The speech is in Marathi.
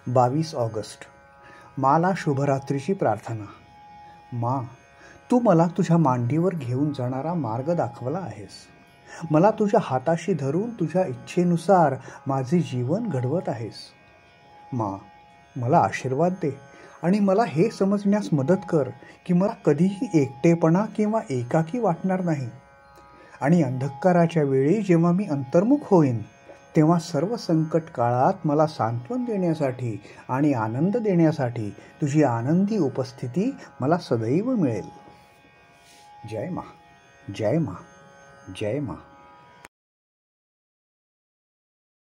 22 ऑगस्ट. माला शुभरात्रीची प्रार्थना. मा, तू मला तुझ्या मांडीवर घेऊन जाणारा मार्ग दाखवला आहेस. मला तुझ्या हाताशी धरून तुझ्या इच्छेनुसार माझे जीवन घडवत आहेस. मा, मला आशीर्वाद दे आणि मला हे समजण्यास मदत कर की मला कधीही एकटेपणा किंवा एकाकी वाटणार नाही. आणि अंधकाराच्या वेळी जेव्हा मी अंतर्मुख होईन तेव्हा सर्व संकट काळात मला सांत्वन देण्यासाठी आणि आनंद देण्यासाठी तुझी आनंदी उपस्थिती मला सदैव मिळेल. जय मा, जय मा, जय मा.